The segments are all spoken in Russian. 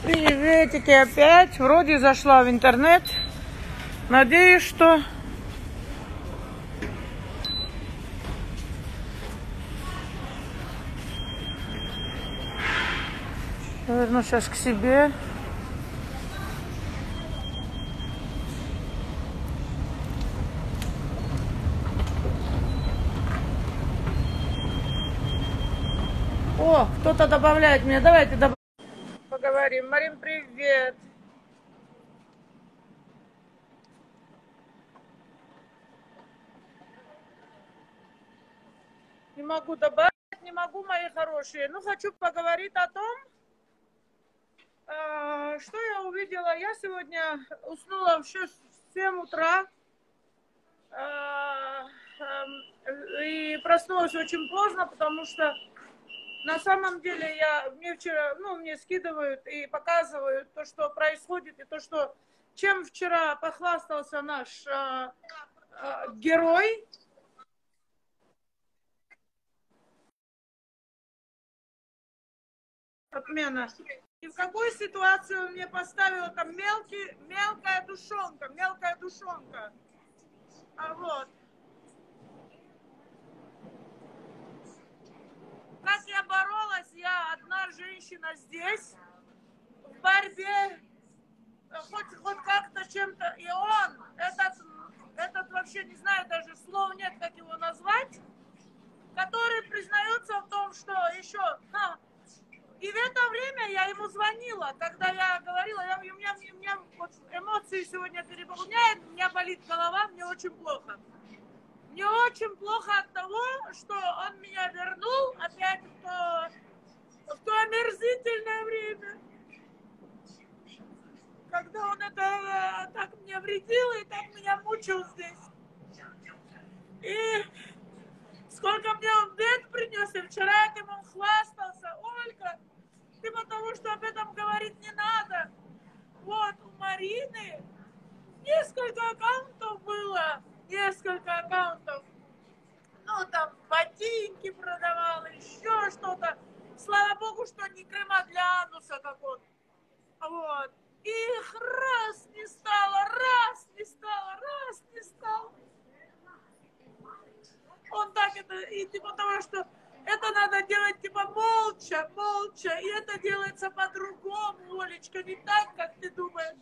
Приветики опять. Вроде зашла в интернет. Надеюсь, что верну сейчас к себе. О, кто-то добавляет меня. Давайте поговорим. Марин, привет. Не могу добавить, не могу, мои хорошие. Ну, хочу поговорить о том, что я увидела. Я сегодня уснула в 7 утра и проснулась очень поздно, потому что на самом деле мне вчера, мне скидывают и показывают то, что происходит, и то, что чем вчера похвастался наш герой. Отмена. И в какую ситуацию мне поставила там мелкая душонка. Вот. Как я боролась, я одна женщина здесь, в борьбе, хоть как-то чем-то, и он, этот вообще не знаю, даже слов нет, как его назвать, который признается в том, что еще, и в это время я ему звонила, когда я говорила, у меня вот эмоции сегодня переполняют, у меня болит голова, мне очень плохо. Мне очень плохо от того, что он меня вернул опять в то омерзительное время, когда он это так мне вредил и так меня мучил здесь. И сколько мне он бед принес, и вчера этим он хвастался. Ольга, ты потому что об этом говорить не надо. Вот у Марины несколько аккаунтов было, Ну, там ботинки продавала, еще что-то. Слава богу, что не крема для ануса, как он. Вот. И их раз не стало. Он так это, и типа того, что это надо делать типа молча, и это делается по-другому, Олечка, не так, как ты думаешь.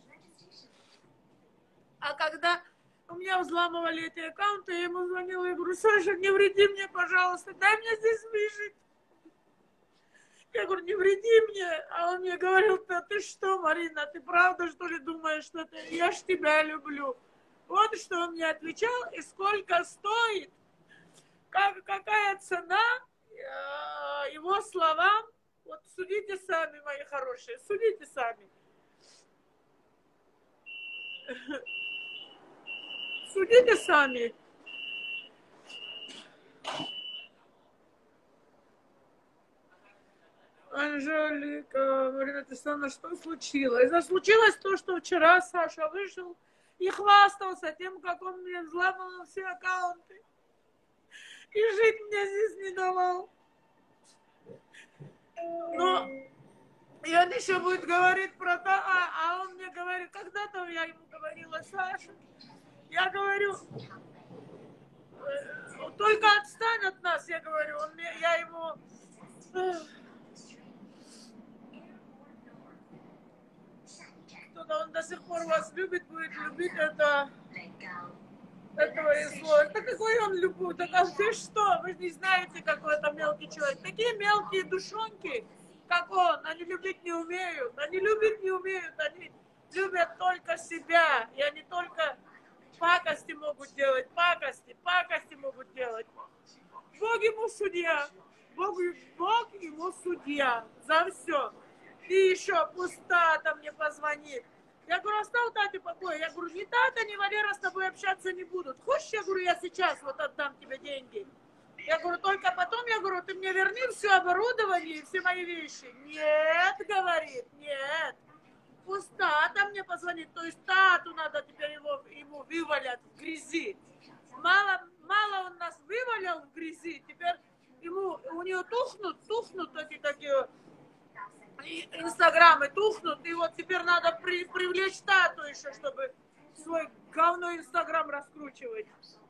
А когда у меня взламывали эти аккаунты, я ему звонила и говорю: Саша, не вреди мне, пожалуйста, дай мне здесь выжить. Я говорю: не вреди мне. А он мне говорил: да ты что, Марина, ты правда, что ли, думаешь, что я ж тебя люблю? Вот что он мне отвечал, и сколько стоит, какая цена его словам. Вот судите сами, мои хорошие, судите сами. Судите сами. Анжелика, Марина Тесановна, что случилось? Случилось то, что вчера Саша вышел и хвастался тем, как он мне взломал все аккаунты. И жить мне здесь не давал. Но и он еще будет говорить про то, а он мне говорит, когда-то я ему говорила: Саша, я говорю, только отстань от нас, я говорю, я ему... Он до сих пор вас любит, будет любить этого и слова. Да какой он любит? Так а ты что? Вы же не знаете, какой это мелкий человек. Такие мелкие душонки, как он, они любить не умеют. Они любят только себя. И они только пакости могут делать. Пакости могут делать. Бог ему судья. Бог ему судья за все. И еще пуста мне позвонит. Я говорю: оставь Тате покой. Я говорю: ни Тата, ни Валера с тобой общаться не будут. Хочешь, я говорю, я сейчас вот отдам тебе деньги? Я говорю: только потом, я говорю, ты мне верни все оборудование и все мои вещи. Нет, говорит, нет. Пусть Тата мне позвонит. То есть Тату надо теперь ему вывалять в грязи. Мало он нас вывалял в грязи, теперь у него тухнут эти такие... И инстаграмы тухнут, и вот теперь надо привлечь тату еще, чтобы свой говно инстаграм раскручивать.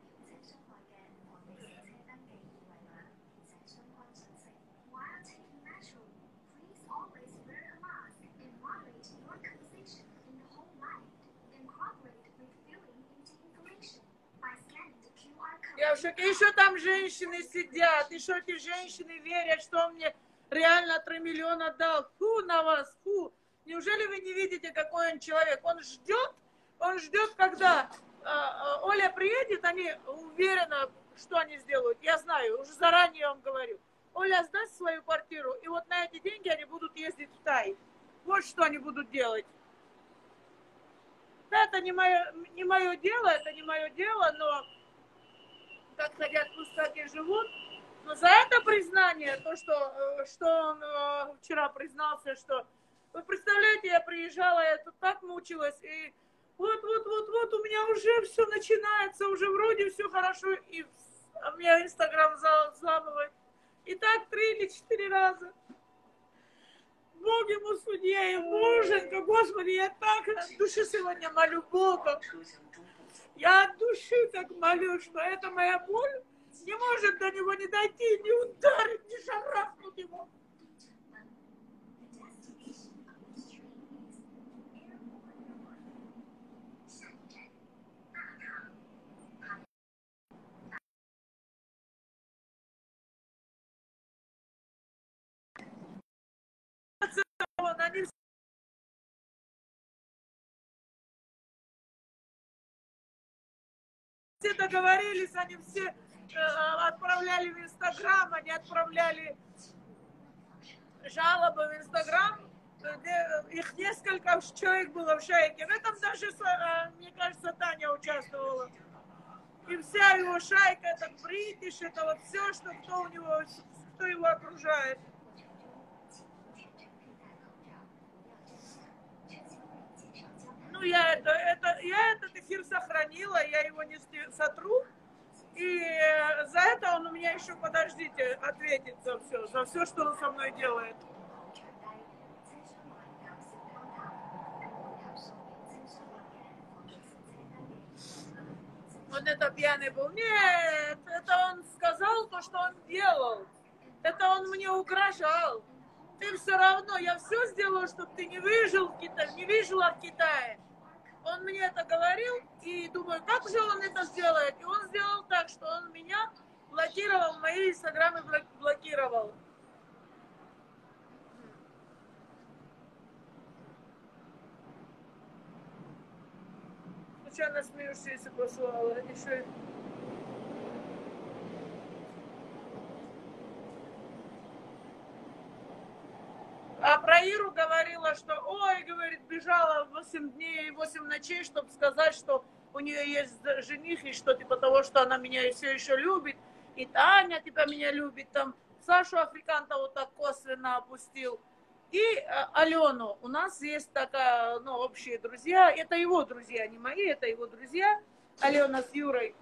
Я в шоке. Еще там женщины сидят, еще эти женщины верят, что он мне реально 3 миллиона дал. Фу на вас, фу. Неужели вы не видите, какой он человек? Он ждет, когда Оля приедет, они уверены, что они сделают. Я знаю, уже заранее вам говорю. Оля сдаст свою квартиру, и вот на эти деньги они будут ездить в Тай. Вот что они будут делать. Это не мое дело, но как хотят, пусть так и живут. Но за это признание, то, что он вчера признался, что, вы представляете, я приезжала, я тут так мучилась, и вот, у меня уже все начинается, уже вроде все хорошо, и у меня Инстаграм взламывает. И так 3 или 4 раза. Бог ему судья, и Боженька, Господи, я так от души сегодня молю Бога. Я от души так молю, что эта моя боль не может до него не дойти, не ударить, не шарахнуть его. Они все договорились, они все отправляли в Инстаграм, они отправляли жалобы в Инстаграм. Их несколько человек было в шайке. В этом даже, мне кажется, Таня участвовала. И вся его шайка, это бритиш, это вот все, что кто его окружает. Ну, я этот эфир сохранила, я его не сотру. И за это он у меня еще, подождите, ответит за все, что он со мной делает. Он это пьяный был. Нет, это он сказал то, что он делал. Это он мне угрожал. Ты все равно, я все сделаю, чтобы ты не выжила в Китае. Он мне это говорил, и думаю, как же он это сделает? И он сделал так, что он меня блокировал, мои инстаграмы блокировал. Случайно смеешься, послала. Еще... А про Иру говорила, что, ой, говорит, бежала 8 дней и 8 ночей, чтобы сказать, что у нее есть жених, и что типа того, что она меня все еще любит, и Таня типа меня любит, там Сашу Африканта вот так косвенно опустил. И Алену, у нас есть такая, ну, общие друзья, это его друзья, не мои, это его друзья, Алена с Юрой.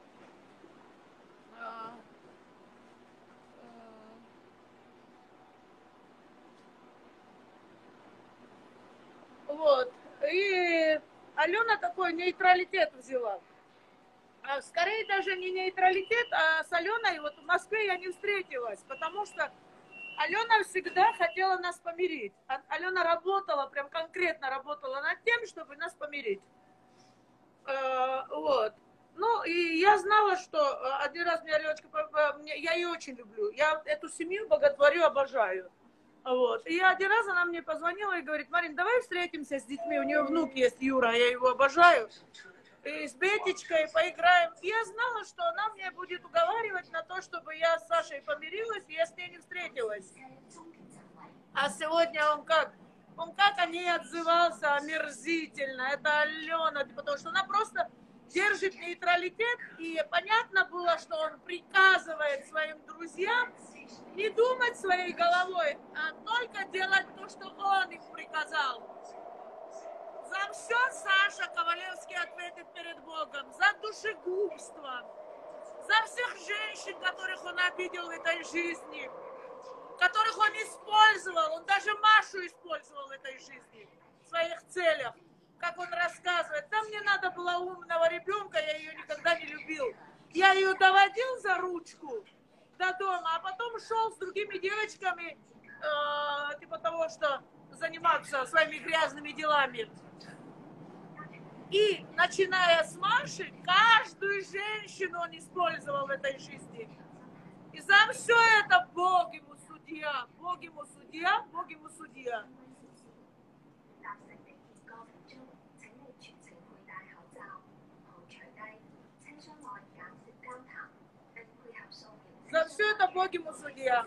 Вот. И Алена такой нейтралитет взяла. Скорее даже не нейтралитет, а с Аленой вот в Москве я не встретилась, потому что Алена всегда хотела нас помирить. Алена работала, прям конкретно работала над тем, чтобы нас помирить. Вот. Ну, и я знала, что один раз мне Аленочка, я ее очень люблю, я эту семью боготворю, обожаю. Вот. И один раз она мне позвонила и говорит, Марин, давай встретимся с детьми, у нее внук есть Юра, я его обожаю, и с Бетечкой поиграем. И я знала, что она мне будет уговаривать на то, чтобы я с Сашей помирилась, и я с ней не встретилась. А сегодня он как о ней отзывался омерзительно, это Алена, потому что она просто держит нейтралитет, и понятно было, что он приказывает своим друзьям не думать своей головой, а только делать то, что он им приказал. За все Саша Ковалевский ответит перед Богом, за душегубство, за всех женщин, которых он обидел в этой жизни, которых он использовал, он даже Машу использовал, в этой жизни, в своих целях. Как он рассказывает, там мне надо было умного ребенка, я ее никогда не любил. Я ее доводил за ручку до дома, а потом шел с другими девочками, типа того, что заниматься своими грязными делами. И начиная с Маши, каждую женщину он использовал в этой жизни. И за все это Бог ему судья, Бог ему судья, Бог ему судья. За все это Бог ему судья.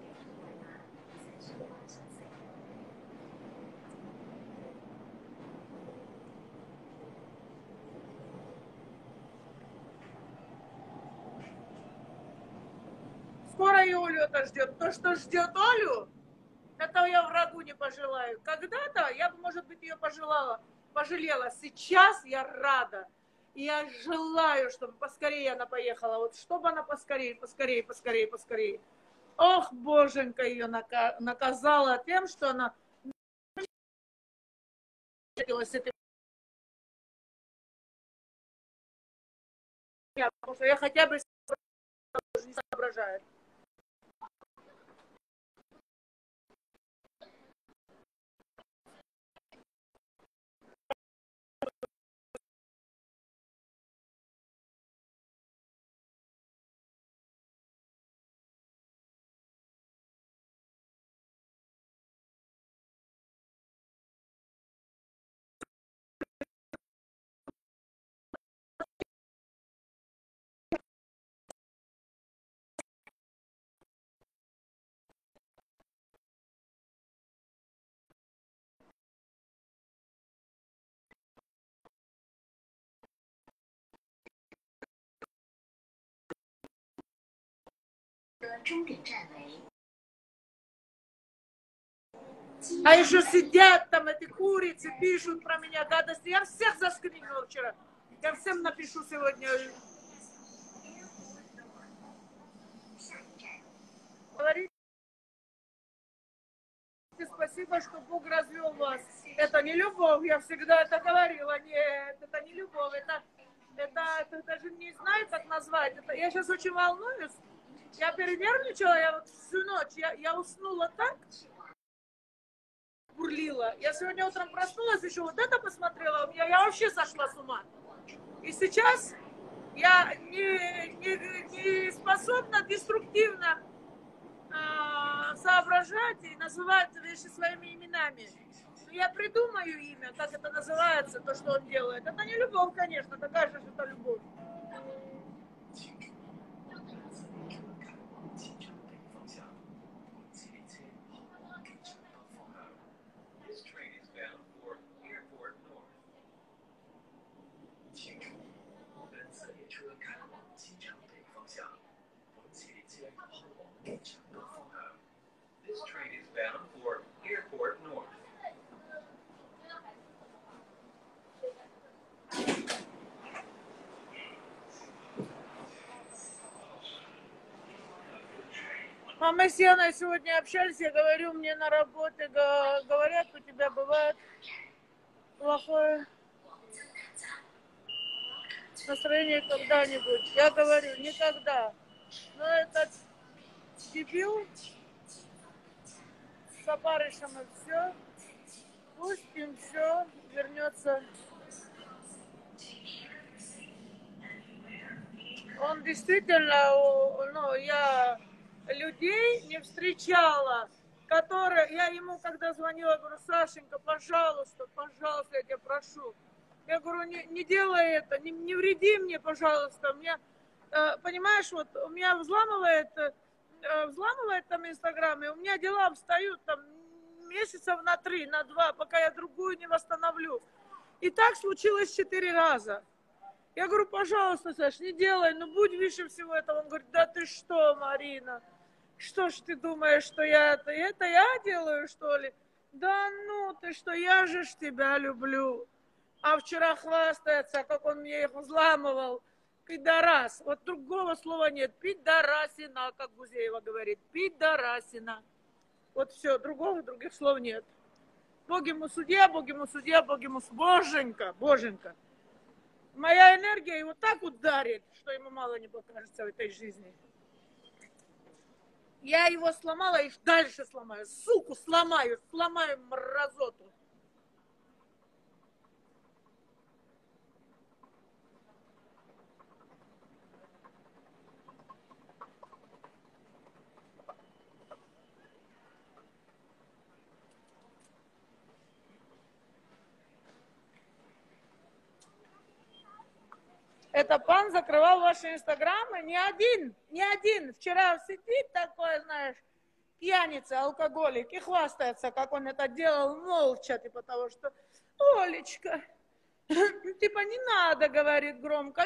Скоро и Олю это ждет. То, что ждет Олю, это я врагу не пожелаю. Когда-то я бы, может быть, ее пожелела. Сейчас я рада. И я желаю, чтобы поскорее она поехала. Вот чтобы она поскорее. Ох, боженька ее наказала тем, что она с этим. Потому что я хотя бы не соображаю. А еще сидят там эти курицы, пишут про меня гадости. Я всех заскринила вчера. Я всем напишу сегодня. Говорите спасибо, что Бог развел вас. Это не любовь, я всегда это говорила. Нет, это не любовь. Это даже не знаю, как назвать. Я сейчас очень волнуюсь. Я перенервничала, я вот всю ночь, я уснула так, бурлила. Я сегодня утром проснулась, еще вот это посмотрела, я вообще сошла с ума. И сейчас я не способна деструктивно соображать и называть вещи своими именами. Но я придумаю имя, как это называется, то, что он делает. Это не любовь, конечно, такая же, что это любовь. This train is bound for Airport North. А мы с Яной сегодня общались, я говорю, мне на работе говорят, у тебя бывает плохое настроение когда-нибудь. Я говорю, никогда. Но этот дебил с опарышем и все, пусть им все вернется. Он действительно, ну, я людей не встречала, которые, я ему когда звонила, говорю, Сашенька, пожалуйста, я тебя прошу. Я говорю, не делай это, не вреди мне, пожалуйста. Меня, понимаешь, вот у меня взламывает там Инстаграм, и у меня дела встают там месяцев на 3, на 2, пока я другую не восстановлю. И так случилось 4 раза. Я говорю, пожалуйста, Саш, не делай, ну будь выше всего этого. Он говорит, да ты что, Марина, что ж ты думаешь, что это я делаю, что ли? Да ну ты что, я же ж тебя люблю. А вчера хвастается, как он мне их взламывал. Пидорас. Вот другого слова нет. Пидорасина, как Гузеева говорит. Пидорасина. Вот все, других слов нет. Бог ему судья, Бог ему судья, Бог ему Боженька, Боженька. Моя энергия его так ударит, что ему мало не покажется в этой жизни. Я его сломала и дальше сломаю. Суку сломаю мразоту. Это пан закрывал ваши инстаграмы, не один. Вчера сидит такой, знаешь, пьяница, алкоголик, и хвастается, как он это делал молча, типа того, что, Олечка, типа не надо, говорит громко,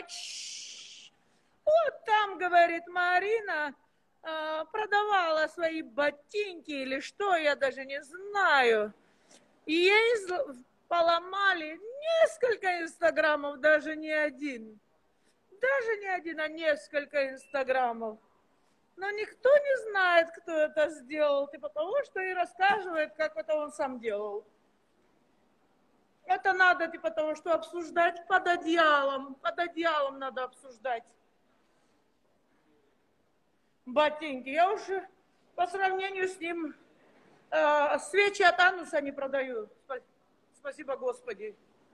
вот там, говорит, Марина продавала свои ботинки или что, я даже не знаю, и ей поломали несколько инстаграмов, даже не один, а несколько инстаграмов. Но никто не знает, кто это сделал, типа того, что и рассказывает, как это он сам делал. Это надо, типа того, что обсуждать под одеялом надо обсуждать. Ботинки. Я уже по сравнению с ним свечи от ануса не продаю. Спасибо, Господи.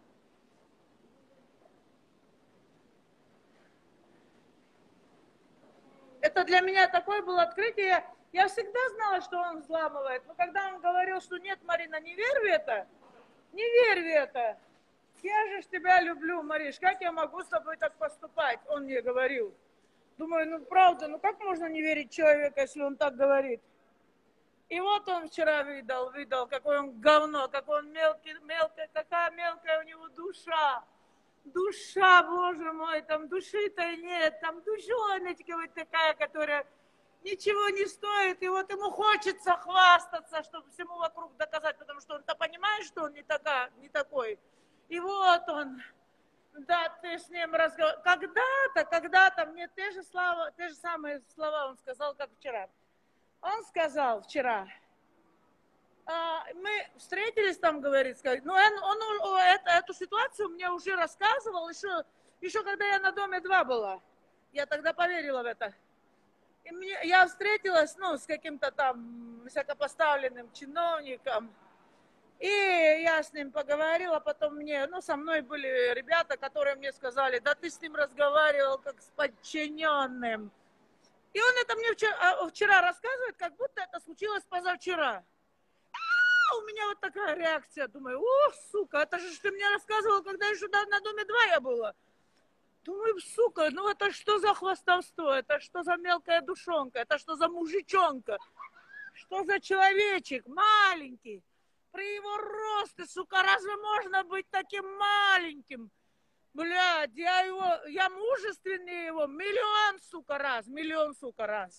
Это для меня такое было открытие. Я всегда знала, что он взламывает. Но когда он говорил, что нет, Марина, не верь в это. Я же ж тебя люблю, Мариш. Как я могу с тобой так поступать? Он мне говорил. Думаю, ну правда, ну как можно не верить человеку, если он так говорит? И вот он вчера видал, какой он говно, какой он какая мелкая у него душа. Душа, Боже мой, там души-то нет, там душоночка вот такая, которая ничего не стоит, и вот ему хочется хвастаться, чтобы всему вокруг доказать, потому что он-то понимает, что он не такой. И вот он, да, ты с ним разговариваешь. Когда-то мне те же самые слова он сказал, как вчера. Он сказал вчера, мы встретились там, говорит, ну он эту ситуацию мне уже рассказывал, еще когда я на Доме 2 была. Я тогда поверила в это. И я встретилась, с каким-то там высокопоставленным чиновником, и я с ним поговорила, потом со мной были ребята, которые мне сказали, да ты с ним разговаривал как с подчиненным. И он это мне вчера рассказывает, как будто это случилось позавчера. У меня вот такая реакция, думаю, сука, это же ты мне рассказывал, когда еще на Доме 2 я была. Думаю, сука, ну это что за хвастовство, это что за мелкая душонка, это что за мужичонка, что за человечек маленький. При его росте, сука, разве можно быть таким маленьким? Блядь, я мужественнее его миллион, сука, раз.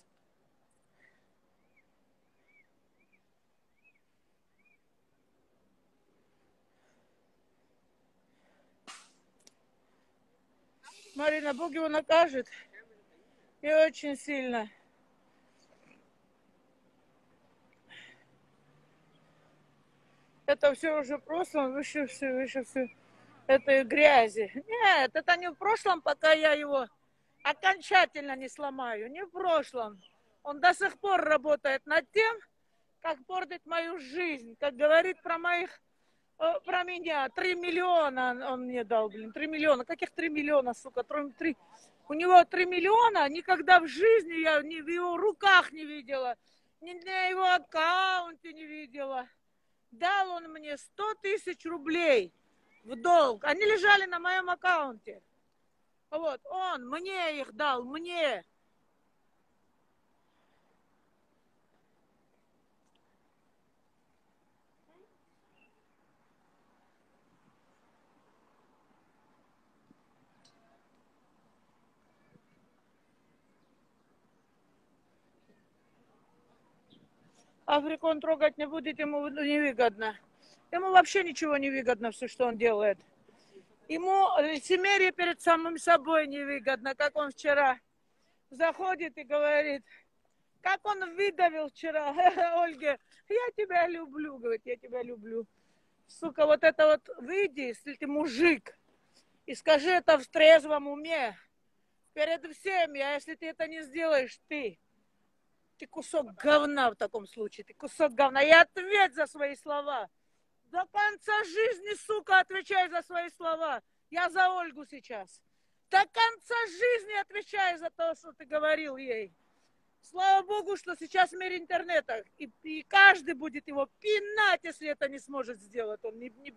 Марина, Бог его накажет. И очень сильно. Это все уже в прошлом, выше все этой грязи. Нет, это не в прошлом, пока я его окончательно не сломаю. Не в прошлом. Он до сих пор работает над тем, как портить мою жизнь. Как говорит про меня. 3 миллиона он мне дал, 3 миллиона. Каких 3 миллиона, сука? У него 3 миллиона, никогда в жизни я ни в его руках не видела, ни на его аккаунте не видела. Дал он мне 100 тысяч рублей в долг. Они лежали на моем аккаунте. Вот, он мне их дал, мне. Африку он трогать не будет, ему невыгодно. Ему вообще ничего не выгодно, все, что он делает. Ему лицемерие перед самым собой невыгодно, как он вчера заходит и говорит, как он выдавил вчера Ольге, я тебя люблю, говорит, я тебя люблю. Сука, вот это вот выйди, если ты мужик, и скажи это в трезвом уме перед всеми, а если ты это не сделаешь, ты кусок говна в таком случае, ты кусок говна. И ответь за свои слова. До конца жизни, сука, отвечай за свои слова. Я за Ольгу сейчас. До конца жизни отвечай за то, что ты говорил ей. Слава Богу, что сейчас в мире интернета. И каждый будет его пинать, если это не сможет сделать. Он не...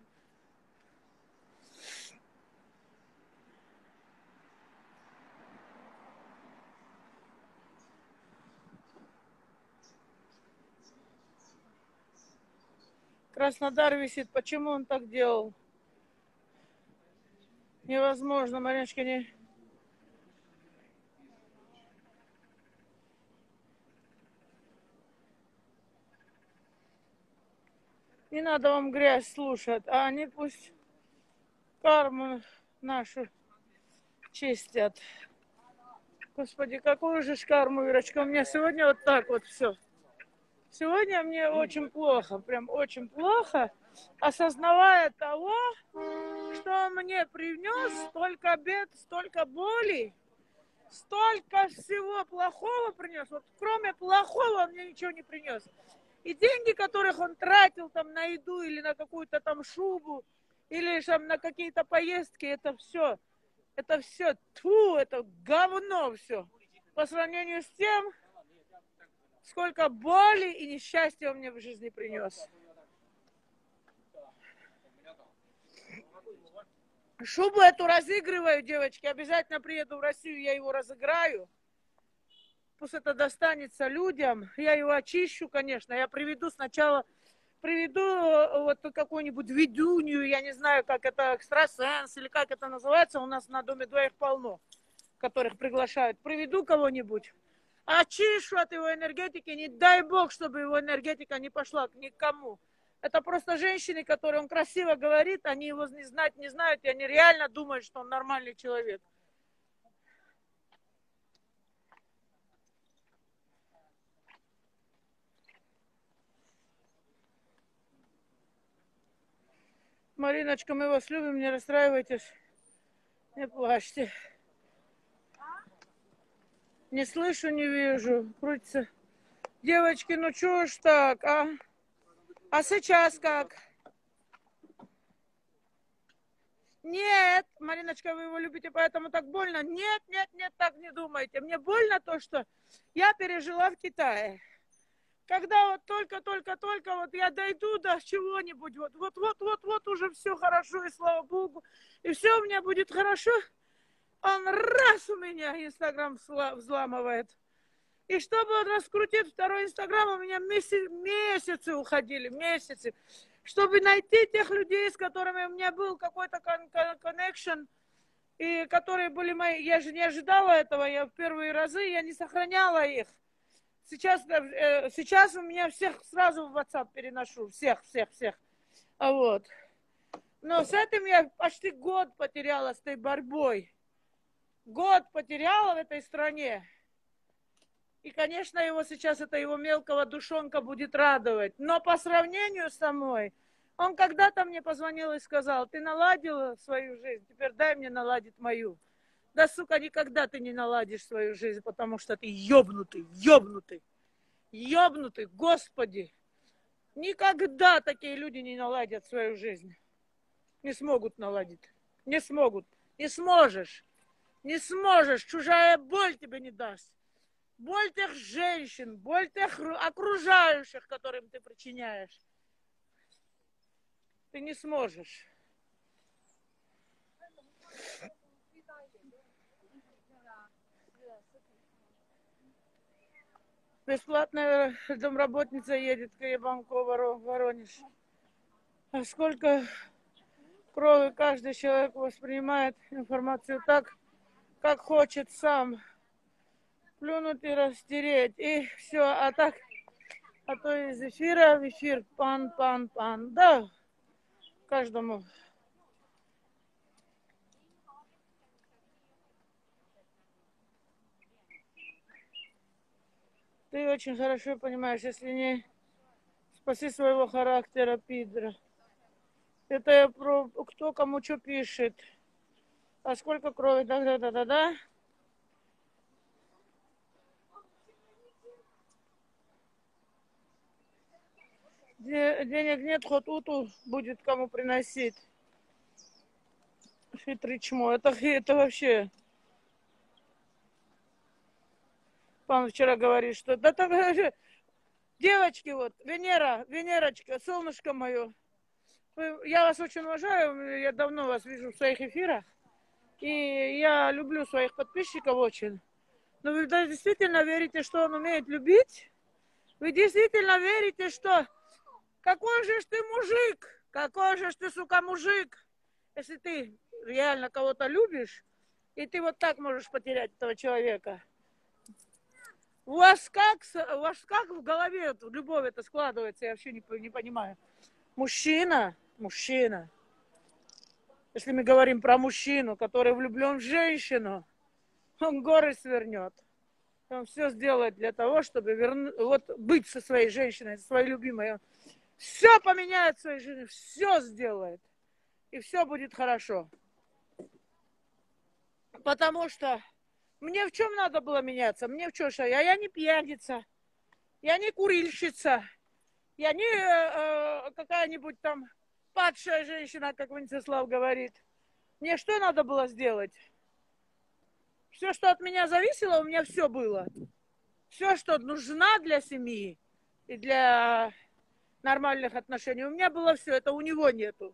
Краснодар висит. Почему он так делал? Невозможно, Мариночка, не... Не надо вам грязь слушать, а они пусть карму нашу чистят. Господи, какую же карму, Ирочка, у меня сегодня вот так вот все. Сегодня мне очень плохо, прям очень плохо, осознавая того, что он мне принес столько бед, столько боли, столько всего плохого принес. Вот кроме плохого он мне ничего не принес. И деньги, которых он тратил там на еду или на какую-то там шубу, или там на какие-то поездки, это все, тьфу, это говно все. По сравнению с тем, сколько боли и несчастья он мне в жизни принес. Шубу эту разыгрываю, девочки. Обязательно приеду в Россию, я его разыграю. Пусть это достанется людям. Я его очищу, конечно. Я приведу вот какую-нибудь ведунью, я не знаю, как это, экстрасенс, или как это называется. У нас на Доме 2 их полно, которых приглашают. Приведу кого-нибудь. Очищу от его энергетики. Не дай бог, чтобы его энергетика не пошла к никому. Это просто женщины, которые он красиво говорит, они его не знают, и они реально думают, что он нормальный человек. Мариночка, мы вас любим, не расстраивайтесь, не плачьте. Не слышу, не вижу. Крутится. Девочки, ну чё ж так, а? А сейчас как? Нет, Мариночка, вы его любите, поэтому так больно. Нет, так не думайте. Мне больно то, что я пережила в Китае. Когда вот только вот я дойду до чего-нибудь, вот уже все хорошо, и слава Богу, и все у меня будет хорошо, он раз у меня Инстаграм взламывает. И чтобы он раскрутить второй Инстаграм, у меня месяцы уходили, месяцы. Чтобы найти тех людей, с которыми у меня был какой-то коннекшн, и которые были мои, я же не ожидала этого, я в первые разы, я не сохраняла их. Сейчас у меня всех сразу в WhatsApp переношу. Всех. Вот. Но с этим я почти год потеряла, с этой борьбой. Год потеряла в этой стране. И, конечно, его сейчас, это его мелкого душонка будет радовать. Но по сравнению со мной, он когда-то мне позвонил и сказал: ты наладила свою жизнь, теперь дай мне наладить мою. Да, сука, никогда ты не наладишь свою жизнь, потому что ты ёбнутый, Господи. Никогда такие люди не наладят свою жизнь. Не смогут наладить. Не смогут. Не сможешь. Чужая боль тебе не даст. Боль тех женщин, боль тех окружающих, которым ты причиняешь. Ты не сможешь. Бесплатная домработница едет к Ебанкову, Воронеж. А сколько крови каждый человек воспринимает информацию так, как хочет сам. Плюнуть и растереть. И все. А так, а то из эфира в эфир пан. Да, каждому. Ты очень хорошо понимаешь, если не спаси своего характера, пидора. Это я про кто кому что пишет. А сколько крови? Да. Денег нет, хоть уту будет кому приносить. Хитрый чмо. Это вообще... Пан вчера говорит, что... Да так... Девочки, вот, Венерочка, солнышко мое. Я вас очень уважаю, я давно вас вижу в своих эфирах. И я люблю своих подписчиков очень. Но вы действительно верите, что он умеет любить? Вы действительно верите, что... Какой же ты мужик? Какой же ты, сука, мужик? Если ты реально кого-то любишь, и ты вот так можешь потерять этого человека. У вас как в голове любовь это складывается, я вообще не понимаю. Мужчина, если мы говорим про мужчину, который влюблен в женщину, он горы свернет. Он все сделает для того, чтобы быть со своей женщиной, со своей любимой. Он все поменяет в своей жизни, все сделает. И все будет хорошо. Потому что мне в чем надо было меняться? Мне в чем? Я не пьяница, я не курильщица, я не какая-нибудь там падшая женщина, как Венцеслав говорит. Мне что надо было сделать? Все, что от меня зависело, у меня все было. Все, что нужна для семьи и для нормальных отношений, у меня было все, это у него нету.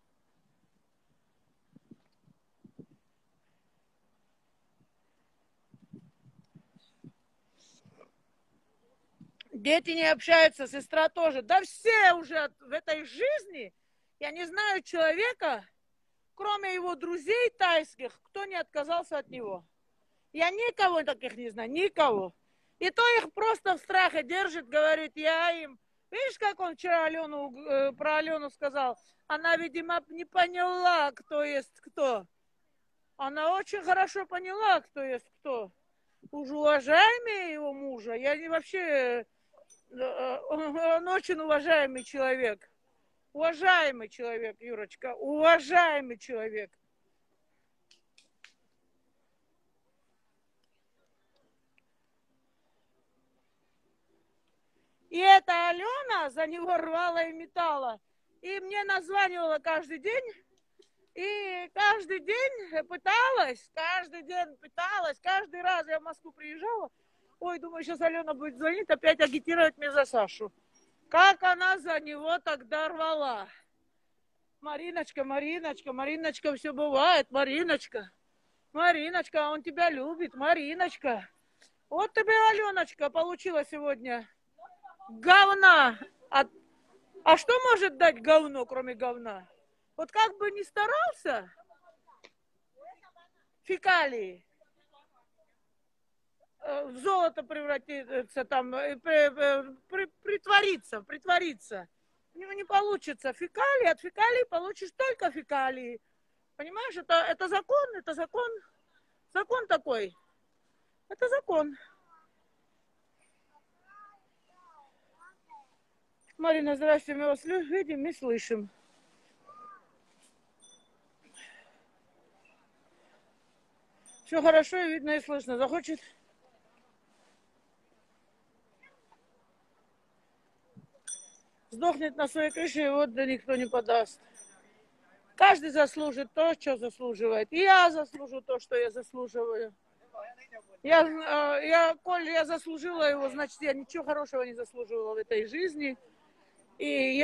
Дети не общаются, сестра тоже. Да все уже в этой жизни, я не знаю человека, кроме его друзей тайских, кто не отказался от него. Я никого таких не знаю, никого. И то их просто в страхе держит, говорит, я им... Видишь, как он вчера про Алену сказал? Она, видимо, не поняла, кто есть кто. Она очень хорошо поняла, кто есть кто. Уж уважаемый его мужа, я не вообще... Он очень уважаемый человек. Уважаемый человек, Юрочка, уважаемый человек. И эта Алена за него рвала и метала. И мне названивала каждый день. И каждый день пыталась, каждый раз я в Москву приезжала. Ой, думаю, сейчас Алена будет звонить, опять агитировать меня за Сашу. Как она за него тогда рвала. Мариночка, все бывает, Мариночка, он тебя любит, Мариночка. Вот тебе, Аленочка, получила сегодня говна. А что может дать говно, кроме говна? Вот как бы ни старался, фекалии, в золото превратиться, там, притвориться. Не получится. Фекалии, от фекалий получишь только фекалии. Понимаешь, это закон. Закон такой. Это закон. Марина, здрасте, мы вас видим и слышим. Все хорошо и видно и слышно. Захочет... Сдохнет на своей крыше, его да никто не подаст. Каждый заслужит то, что заслуживает. И я заслужу то, что я заслуживаю. Коль я заслужила его, значит, я ничего хорошего не заслуживала в этой жизни. И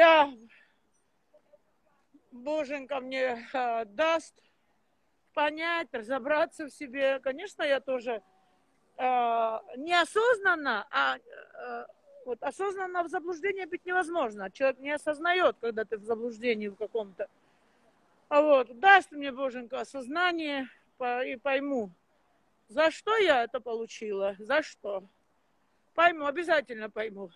Боженька мне даст понять, разобраться в себе. Конечно, я тоже неосознанно, вот осознанно в заблуждении быть невозможно. Человек не осознает, когда ты в заблуждении в каком-то. А вот даст мне, Боженька, осознание и пойму, за что я это получила, за что. Пойму, обязательно пойму.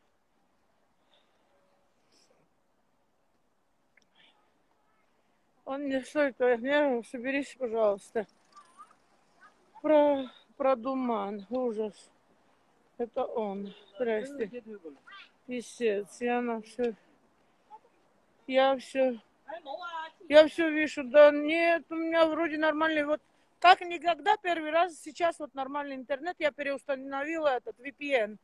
Он мне что это, соберись, пожалуйста. Про Думан, ужас. Это он. Здрасте. Писец, я все. Я все вижу, да нет, у меня вроде нормальный, вот как никогда первый раз, сейчас вот нормальный интернет, я переустановила этот VPN.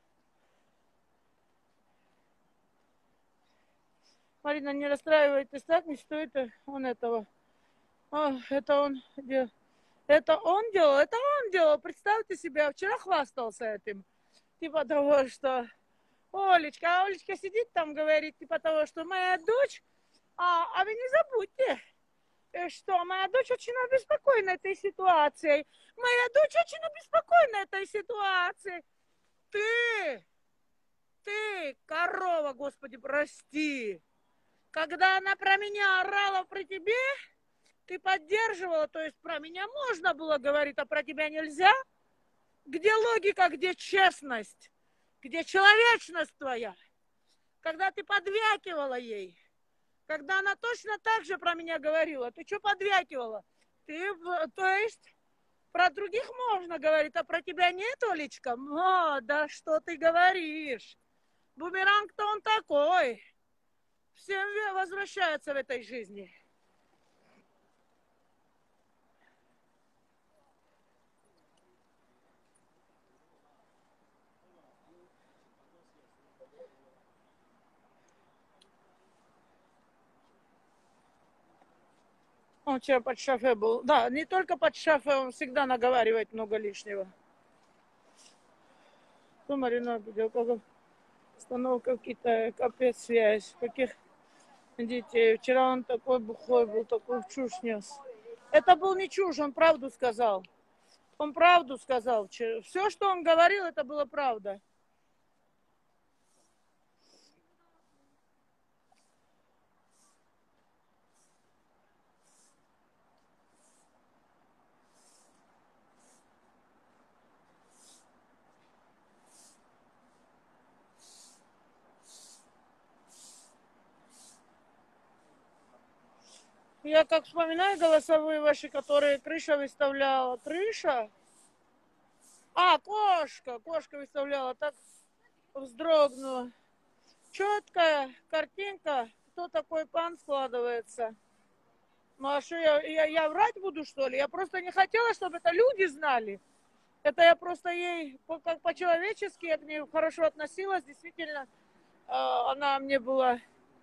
Марина, не расстраивайтесь так, не стоит он этого. Это он делал. Это он делал. Представьте себе, вчера хвастался этим. Типа того, что Олечка, Олечка сидит там, говорит, типа того, что моя дочь, а вы не забудьте, что моя дочь очень обеспокоена этой ситуацией. Моя дочь очень обеспокоена этой ситуацией. Ты, корова, Господи, прости. Когда она про меня орала при тебе, ты поддерживала, то есть про меня можно было говорить, а про тебя нельзя? Где логика, где честность? Где человечность твоя? Когда ты подвякивала ей, когда она точно так же про меня говорила, ты что подвякивала? То есть про других можно говорить, а про тебя нет, Олечка? Да что ты говоришь? Бумеранг-то он такой. Всем возвращается в этой жизни. Он вчера под шофе был. Да, не только под шофе, он всегда наговаривает много лишнего. Ну, Марина, видел, как остановка в Китае, капец связь. Каких детей. Вчера он такой бухой был, такой чушь нес. Это был не чушь, он правду сказал. Он правду сказал. Все, что он говорил, это было правда. Я как вспоминаю голосовые ваши, которые крыша выставляла. Крыша? Кошка выставляла. Так вздрогнула. Четкая картинка, кто такой пан складывается. Ну а что, я врать буду, что ли? Я просто не хотела, чтобы это люди знали. Это я просто ей, как по-человечески, я к ней хорошо относилась. Действительно, она мне была,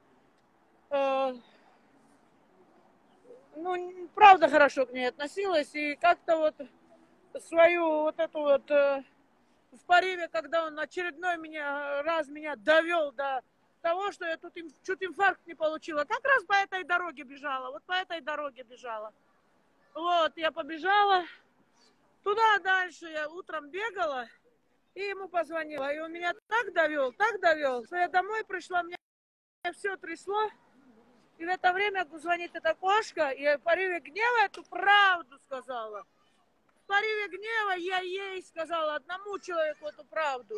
правда хорошо к ней относилась. И как-то вот свою вот эту вот в порыве, когда он очередной раз меня довел до того, что я тут чуть инфаркт не получила. Как раз по этой дороге бежала. Вот по этой дороге бежала. Вот, я побежала. Туда дальше я утром бегала и ему позвонила. И он меня так довел, что я домой пришла, меня все трясло. И в это время звонит эта кошка, и в порыве гнева эту правду сказала. В порыве гнева я ей сказала, одному человеку эту правду.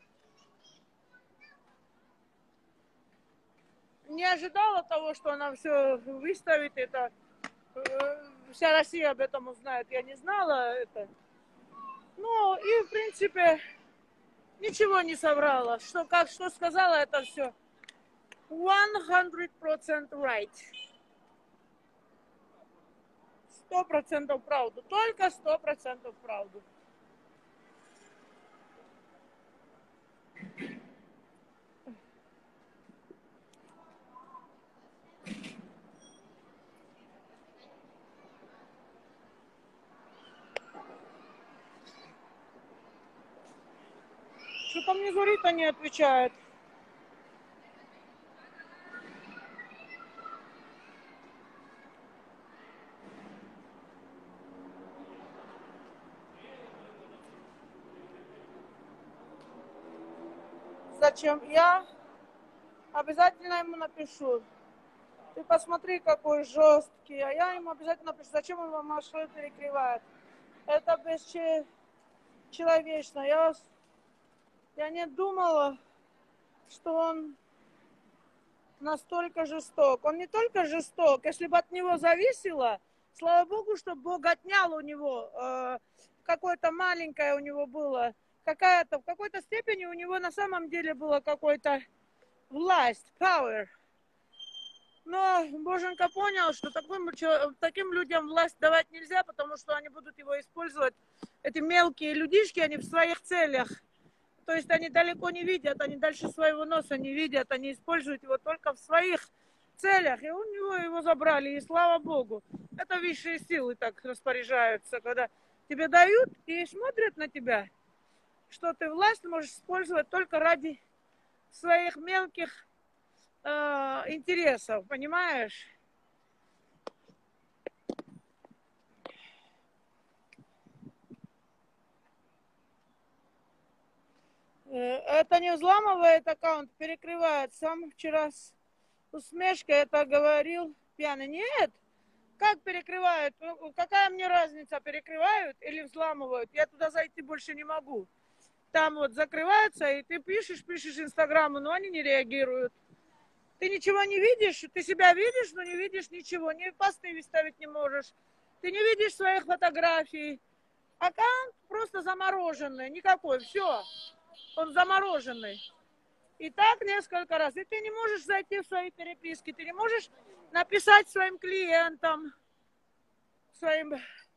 Не ожидала того, что она все выставит это. Вся Россия об этом узнает. Я не знала это. Ну, и в принципе ничего не соврала. Что сказала, это все 100% right. 100% правду. Только 100% правду. Что-то мне Зурита не отвечает. Зачем? Я обязательно ему напишу. Ты посмотри, какой жесткий. А я ему обязательно напишу. Зачем он вам маршрут перекрывает? Это бесчеловечно. Я не думала, что он настолько жесток. Он не только жесток, если бы от него зависело, слава Богу, что Бог отнял у него, какое-то маленькое у него было, в какой-то степени у него на самом деле была какой-то власть, power. Но Боженька понял, что таким людям власть давать нельзя, потому что они будут его использовать. Эти мелкие людишки, они в своих целях. То есть они далеко не видят, они дальше своего носа не видят, они используют его только в своих целях. И у него его забрали, и слава Богу. Это высшие силы так распоряжаются, когда тебе дают и смотрят на тебя, что ты власть можешь использовать только ради своих мелких интересов, понимаешь? Это не взламывает аккаунт, перекрывает. Сам вчера с усмешкой это говорил пьяный. Нет, как перекрывают? Какая мне разница, перекрывают или взламывают? Я туда зайти больше не могу. Там вот закрывается, и ты пишешь Инстаграму, но они не реагируют. Ты ничего не видишь, ты себя видишь, но не видишь ничего, ни посты выставить не можешь. Ты не видишь своих фотографий. Аккаунт просто замороженный, никакой, все, он замороженный. И так несколько раз. И ты не можешь зайти в свои переписки, ты не можешь написать своим клиентам, своим...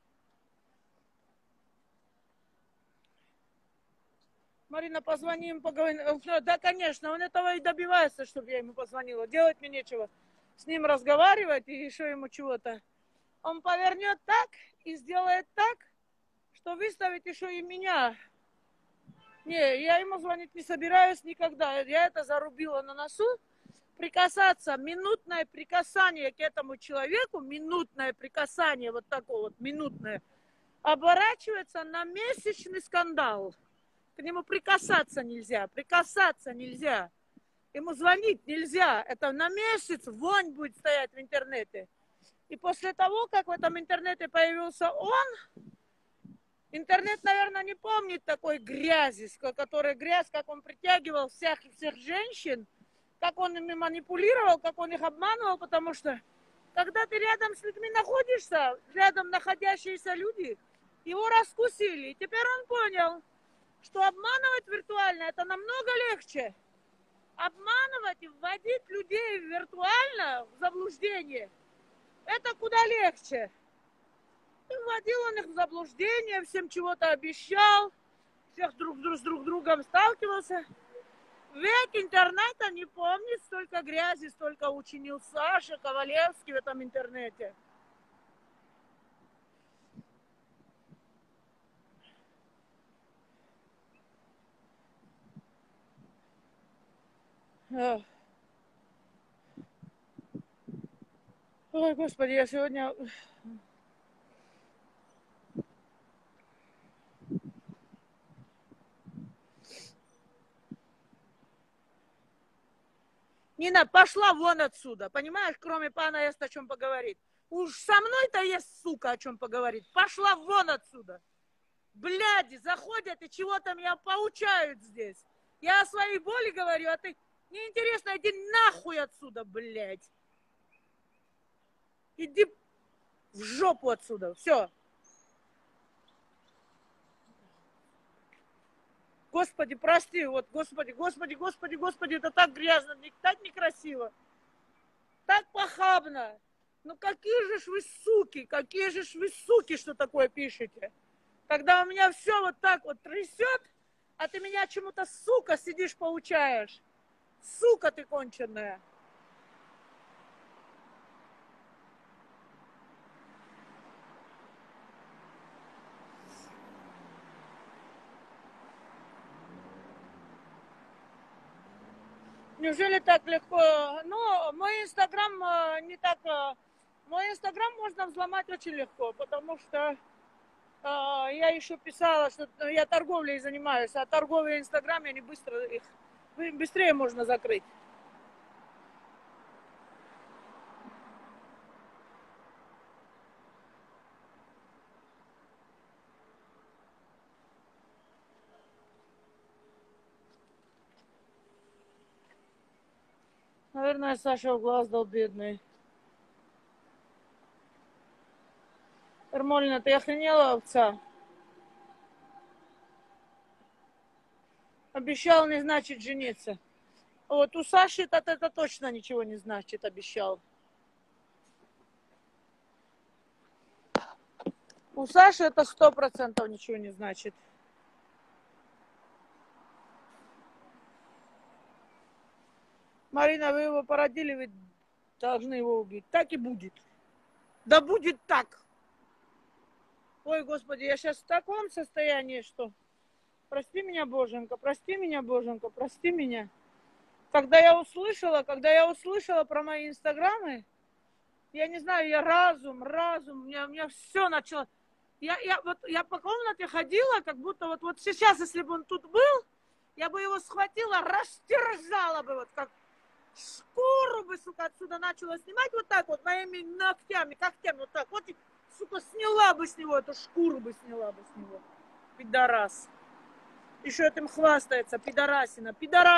Марина, позвоним, поговорим. Да, конечно, он этого и добивается, чтобы я ему позвонила. Делать мне нечего. С ним разговаривать и еще ему чего-то. Он повернет так и сделает так, что выставит еще и меня. Не, я ему звонить не собираюсь никогда. Я это зарубила на носу. Прикасаться, минутное прикасание к этому человеку, минутное прикасание, вот такое вот минутное, оборачивается на месячный скандал. К нему прикасаться нельзя, Ему звонить нельзя. Это на месяц вонь будет стоять в интернете. И после того, как в этом интернете появился он, интернет, наверное, не помнит такой грязи, грязь, как он притягивал всех женщин, как он ими манипулировал, как он их обманывал, потому что когда ты рядом с людьми находишься, рядом находящиеся люди его раскусили. И теперь он понял, что обманывать виртуально это намного легче. Обманывать и вводить людей виртуально в заблуждение это куда легче. И вводил он их в заблуждение, всем чего-то обещал, всех с друг другом сталкивался. Век интернета не помнит, столько грязи, столько учинил Саша Ковалевский в этом интернете. Ой, Господи, я сегодня... Нина, пошла вон отсюда, понимаешь, кроме пана есть о чем поговорить. Уж со мной-то есть, сука, о чем поговорить. Пошла вон отсюда. Бляди, заходят и чего-то меня поучают здесь. Я о своей боли говорю, а ты... Неинтересно, иди нахуй отсюда, блядь. Иди в жопу отсюда, все. Господи, прости, вот, господи, это так грязно, так некрасиво, так похабно. Ну какие же вы суки, что такое пишете? Когда у меня все вот так вот трясет, а ты меня чему-то, сука, сидишь, поучаешь. Сука ты конченая. Неужели так легко? Ну, мой инстаграм не так... Мой инстаграм можно взломать очень легко, потому что я еще писала, что я торговлей занимаюсь, а торговые инстаграм они быстрее можно закрыть. Наверное, Саша в глаз дал, бедный. Ермолина, ты охренела, овца? Обещал, не значит жениться. Вот у Саши это точно ничего не значит, обещал. У Саши это 100% ничего не значит. Марина, вы его породили, вы должны его убить. Так и будет. Да будет так. Ой, Господи, я сейчас в таком состоянии, что... Прости меня, Боженька, прости меня, Боженька, прости меня. Когда я услышала про мои инстаграмы, я не знаю, я разум, у меня все начало. Я по комнате ходила, как будто вот сейчас, если бы он тут был, я бы его схватила, растерзала бы, вот как шкуру бы, сука, отсюда начала снимать вот так вот, моими когтями, вот так вот, и, сука, сняла бы с него, эту шкуру бы сняла бы с него. Пидорас. Еще этим хвастается, пидорасина.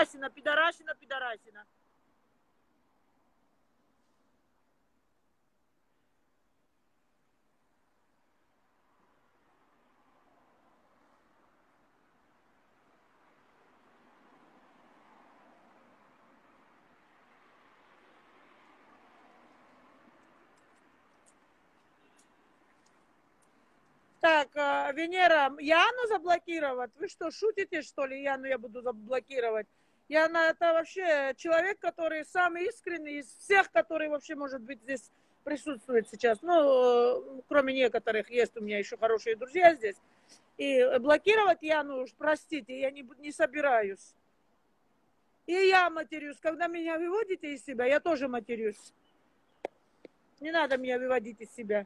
Так, Венера, Яну заблокировать? Вы что, шутите, что ли? Яну я буду заблокировать. Яна это вообще человек, который самый искренний из всех, который вообще, может быть, здесь присутствует сейчас. Ну, кроме некоторых, есть у меня еще хорошие друзья здесь. И блокировать Яну, уж простите, я не собираюсь. И я матерюсь. Когда меня выводите из себя, я тоже матерюсь. Не надо меня выводить из себя.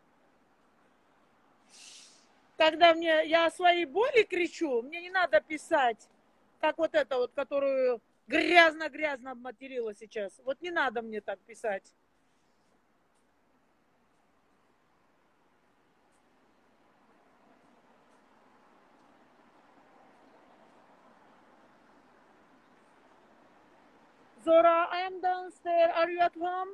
Когда я о своей боли кричу, мне не надо писать, как вот это вот, которую грязно обматерила сейчас. Вот не надо мне так писать. Zora, I am downstairs. Are you at home?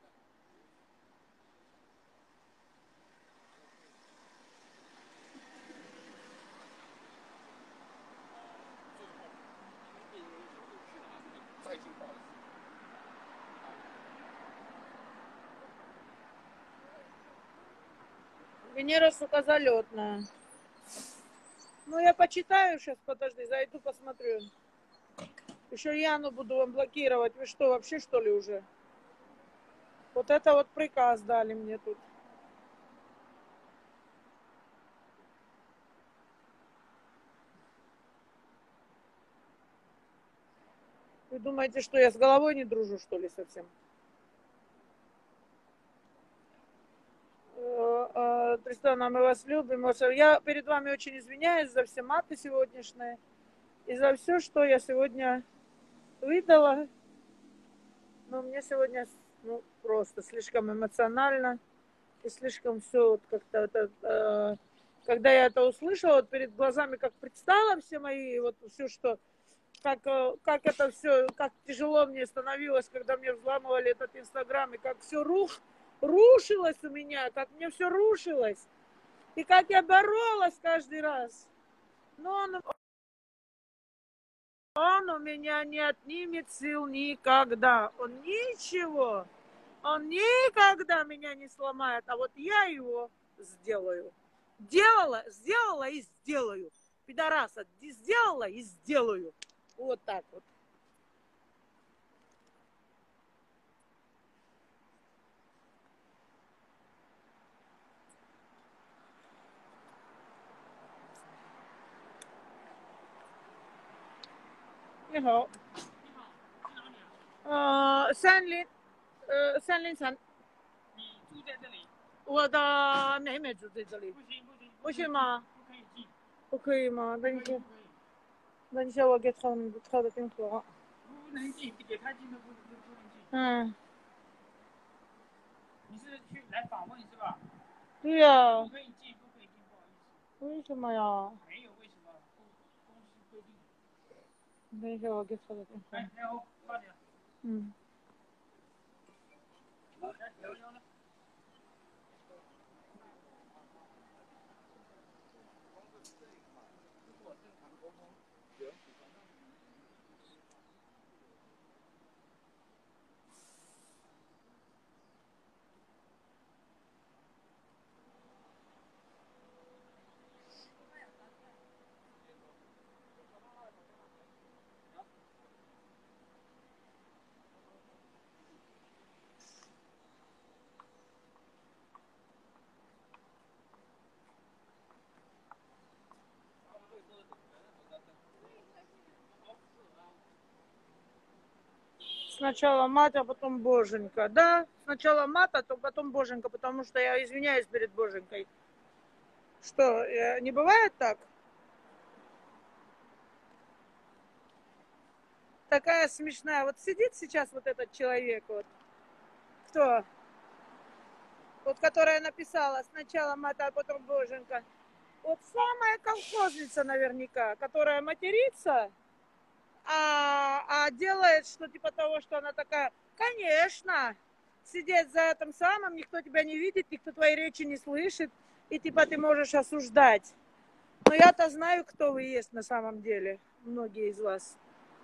Венера, сука, залетная. Ну, я почитаю сейчас, подожди, зайду посмотрю. Еще Яну буду вам блокировать. Вы что, вообще что ли уже? Вот это вот приказ дали мне тут. Вы думаете, что я с головой не дружу, что ли, совсем? Тристана, мы вас любим. Я перед вами очень извиняюсь за все маты сегодняшние и за все, что я сегодня выдала. Но мне сегодня просто слишком эмоционально и слишком все вот как-то когда я это услышала, вот перед глазами как предстало все мои, вот все, что как это все, как тяжело мне становилось, когда мне взламывали этот инстаграм, и как все рушилось у меня, как мне все рушилось, и как я боролась каждый раз. Но он у меня не отнимет сил никогда. Он никогда меня не сломает, а вот я его сделаю. Сделала и сделаю. Пидораса, сделала и сделаю. Вот так вот.你好，三零三， 你住在这里？ 我的妹妹住在这里， 不行不行， 不行吗？ 不可以进， 不可以吗？ 不可以不可以， 等一下我给他的电话。 不能进，给他进的不能进。 嗯， 你是去来访问是吧？ 对呀、 不可以进，不可以进，不好意思。 为什么呀？ 没有为什么，公司规定。 等一下我给他的电话。 哎，然后快点， 嗯。 来聊聊呢。 Сначала мать, а потом боженька. Да, сначала мать, а потом боженька, потому что я извиняюсь перед боженькой. Что, не бывает так? Такая смешная. Вот сидит сейчас вот этот человек, вот. Кто? Вот которая написала сначала мать, а потом боженька. Вот самая колхозница наверняка, которая матерится, а делает, что типа того, что она такая, конечно, сидеть за этим самым, никто тебя не видит, никто твои речи не слышит, и типа ты можешь осуждать. Но я-то знаю, кто вы есть на самом деле, многие из вас.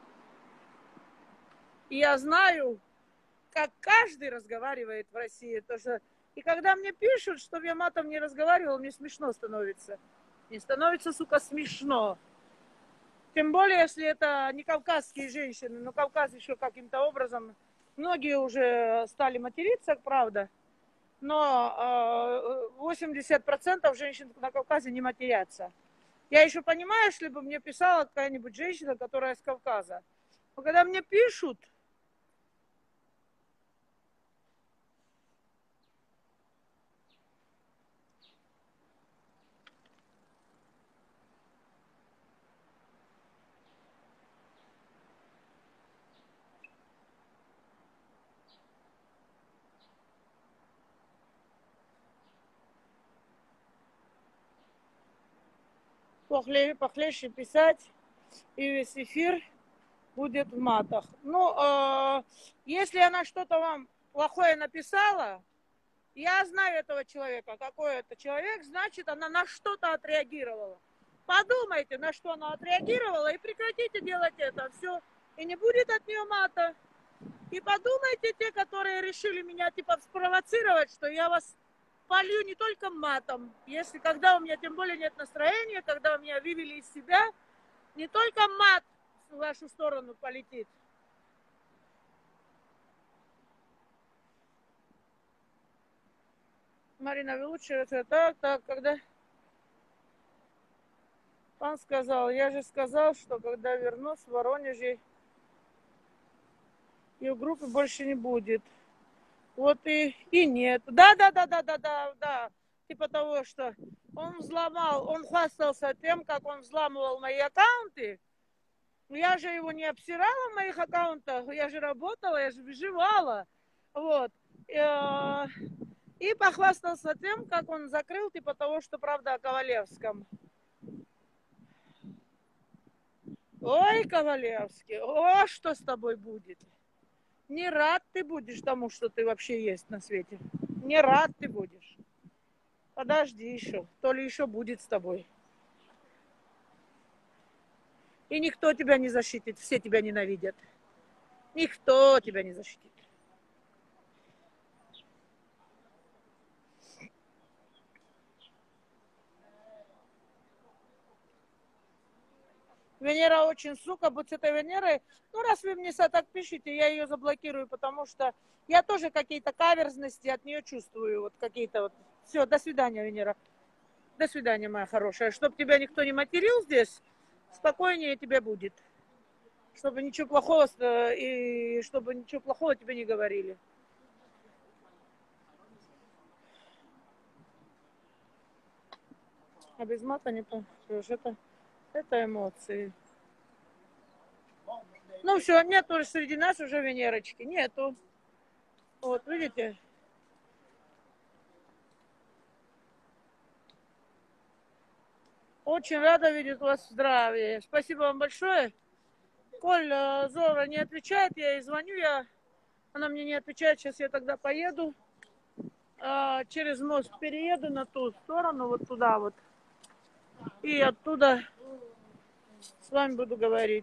И я знаю, как каждый разговаривает в России. То, что... И когда мне пишут, что я матом не разговаривал, мне смешно становится. Мне становится, сука, смешно. Тем более, если это не кавказские женщины, но Кавказ еще каким-то образом, многие уже стали материться, правда, но 80% женщин на Кавказе не матерятся. Я еще понимаю, если бы мне писала какая-нибудь женщина, которая из Кавказа. Но когда мне пишут, похлеще писать, и весь эфир будет в матах. Ну, если она что-то вам плохое написала, я знаю этого человека. Какой это человек, значит, она на что-то отреагировала. Подумайте, на что она отреагировала, и прекратите делать это. Все. И не будет от нее мата. И подумайте, те, которые решили меня типа спровоцировать, что я вас полью не только матом. Если когда у меня тем более нет настроения, когда у меня вывели из себя, не только мат в вашу сторону полетит. Марина, вы лучше это так, когда... Пан сказал, я же сказал, что когда вернусь в Воронеже, ее группы больше не будет. Вот и нет. Да. Типа того, что он взломал, он хвастался тем, как он взламывал мои аккаунты. Я же его не обсирала в моих аккаунтах, я же работала, я же выживала. Вот. И похвастался тем, как он закрыл, типа того, что правда о Ковалевском. Ой, Ковалевский, о, что с тобой будет? Не рад ты будешь тому, что ты вообще есть на свете. Не рад ты будешь. Подожди еще, то ли еще будет с тобой. И никто тебя не защитит, все тебя ненавидят. Никто тебя не защитит. Венера очень, сука, будь с этой Венерой. Ну, раз вы мне так пишете, я ее заблокирую, потому что я тоже какие-то каверзности от нее чувствую. Вот какие-то вот. Все, до свидания, Венера. До свидания, моя хорошая. Чтоб тебя никто не материл здесь, спокойнее тебе будет. Чтобы ничего плохого, и чтобы ничего плохого тебе не говорили. А без мата не пошлешь. Это эмоции. Ну все, нету среди нас уже Венерочки. Нету. Вот, видите? Очень рада видеть вас в здравии. Спасибо вам большое. Коль Зора не отвечает, я ей звоню, она мне не отвечает, сейчас я тогда поеду. Через мост перееду на ту сторону, вот туда вот. И оттуда с вами буду говорить.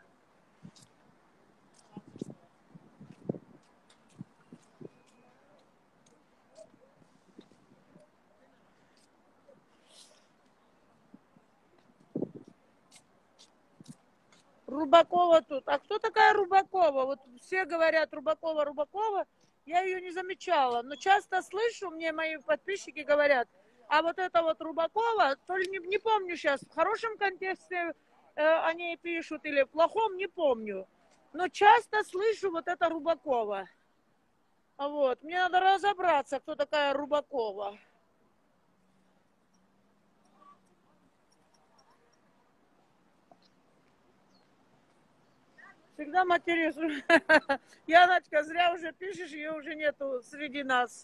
Рубакова тут. А кто такая Рубакова? Вот все говорят Рубакова. Я ее не замечала. Но часто слышу, мне мои подписчики говорят, а вот это вот Рубакова, то ли не помню сейчас, в хорошем контексте о ней пишут или в плохом, не помню. Но часто слышу вот это Рубакова. Вот. Мне надо разобраться, кто такая Рубакова. Всегда матерюсь. Яночка, зря уже пишешь, ее уже нету среди нас.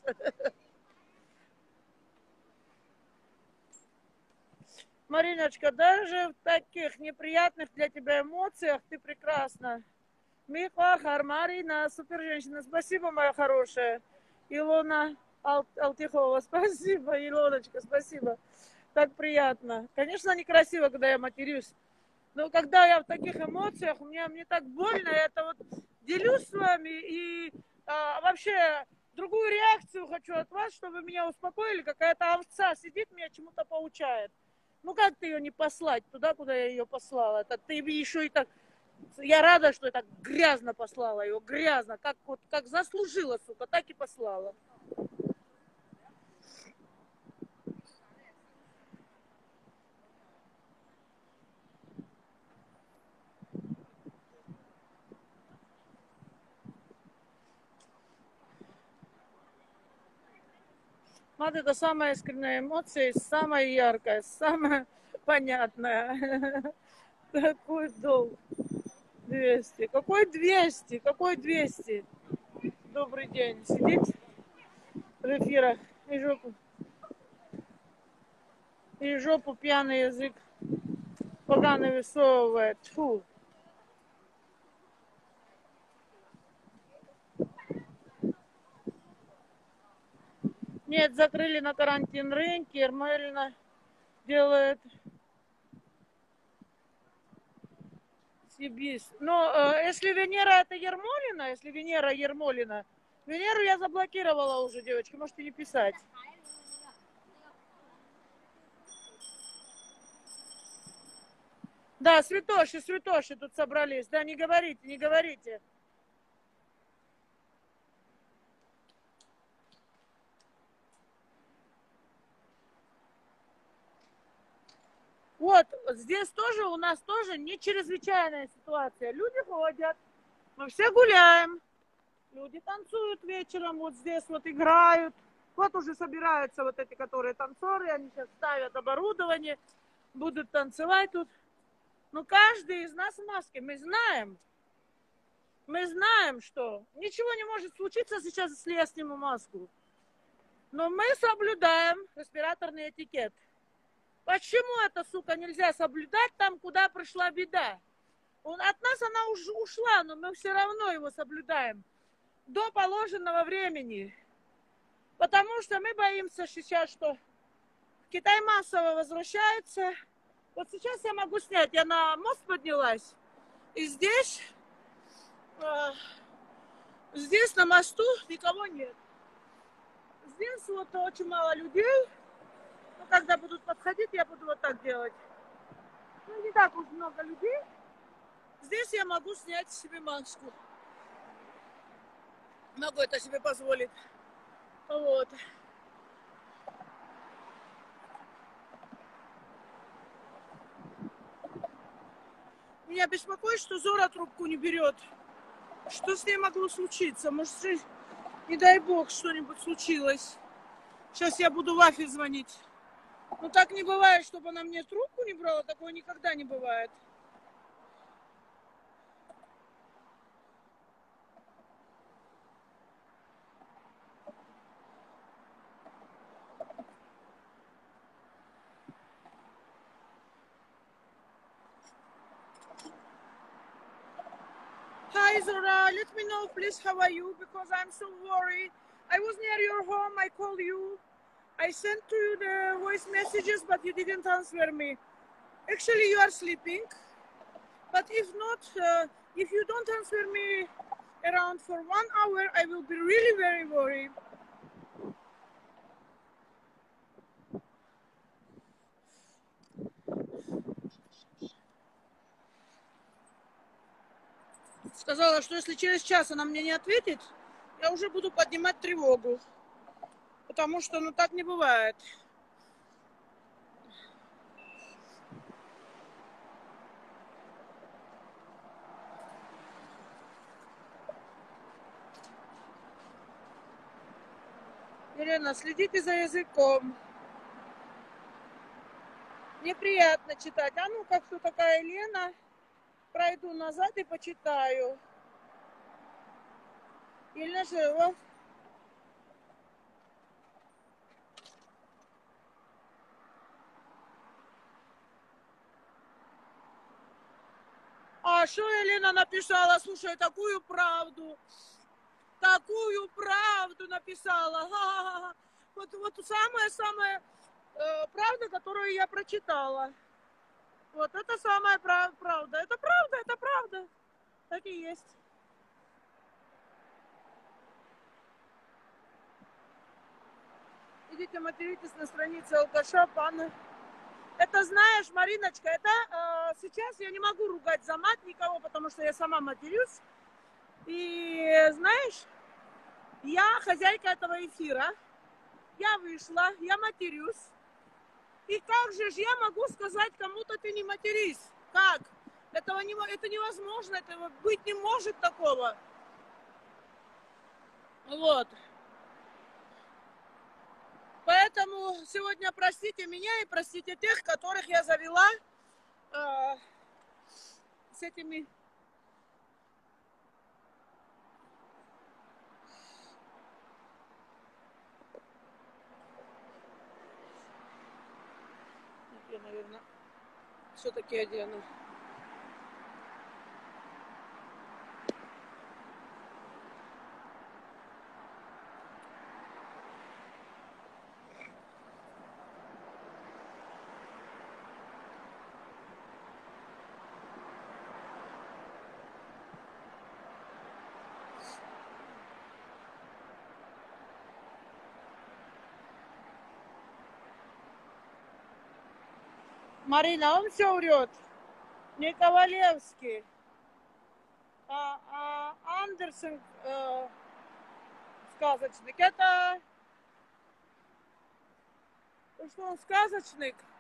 Мариночка, даже в таких неприятных для тебя эмоциях ты прекрасна. Михахар, Марина, супер женщина. Спасибо, моя хорошая. Илона Алтихова, спасибо. Илоночка, спасибо. Так приятно. Конечно, некрасиво, когда я матерюсь. Но когда я в таких эмоциях, мне так больно. Это вот делюсь с вами и вообще другую реакцию хочу от вас, чтобы меня успокоили. Какая-то овца сидит, меня чему-то поучает. Ну как ты ее не послать туда, куда я ее послала? Это ты еще и так... Я рада, что я так грязно послала ее, грязно, как, вот, как заслужила, сука, так и послала. Вот это самая искренняя эмоция, самая яркая, самая понятная. Какой долг? 200. Какой 200? Какой 200? Добрый день. Сидит в эфирах и жопу пьяный язык поганый высовывает. Фу. Нет, закрыли на карантин рынки, Ермолина делает Сибис. Но если Венера это Ермолина, если Венера Ермолина, Венеру я заблокировала уже, девочки, можете не писать. Да, святоши тут собрались. Да, не говорите, не говорите. Вот, здесь тоже у нас тоже не чрезвычайная ситуация. Люди ходят, мы все гуляем, люди танцуют вечером, вот здесь вот играют. Вот уже собираются вот эти, которые танцоры, они сейчас ставят оборудование, будут танцевать тут. Но каждый из нас в маске, мы знаем, что ничего не может случиться сейчас, если я сниму маску. Но мы соблюдаем респираторный этикет. Почему это, сука, нельзя соблюдать там, куда пришла беда? От нас она уже ушла, но мы все равно его соблюдаем до положенного времени. Потому что мы боимся сейчас, что Китай массово возвращается. Вот сейчас я могу снять, я на мост поднялась, и здесь на мосту никого нет. Здесь вот очень мало людей. Но когда будут подходить, я буду вот так делать. Ну, не так уж много людей. Здесь я могу снять себе маску. Могу это себе позволить. Вот. Меня беспокоит, что Зора трубку не берет. Что с ней могло случиться? Может, не дай бог, что-нибудь случилось. Сейчас я буду Вафе звонить. Но так не бывает, чтобы она мне трубку не брала. Такого никогда не бывает. Hi Zora, let me know please how are you, because I'm so worried. I was near your home, I called you. I sent to you the voice messages, but you didn't answer me. Actually, you are sleeping. But if not, if you don't answer me around for 1 hour, I will be really very worried. Сказала, что если через час она мне не ответит, я уже буду поднимать тревогу. Потому что, ну, так не бывает. Елена, следите за языком. Неприятно читать. А ну-ка, кто такая Елена? Пройду назад и почитаю. Елена жива. А что Елена написала? Слушай, такую правду написала. Ха-ха-ха. Вот самая правда, которую я прочитала. Вот это самая правда. Это правда, это правда. Так и есть. Идите материтесь на странице алкаша, пана. Это знаешь, Мариночка, это сейчас я не могу ругать за мат никого, потому что я сама матерюсь. И знаешь, я хозяйка этого эфира. Я вышла, я матерюсь. И как же я могу сказать кому-то ты не матерись? Как? Это невозможно, этого быть не может такого. Вот. Поэтому сегодня простите меня и простите тех, которых я завела с этими... Я, наверное, все-таки одену. Марина, он все врет. Не Ковалевский, а Андерсон сказочник. Это что он сказочник?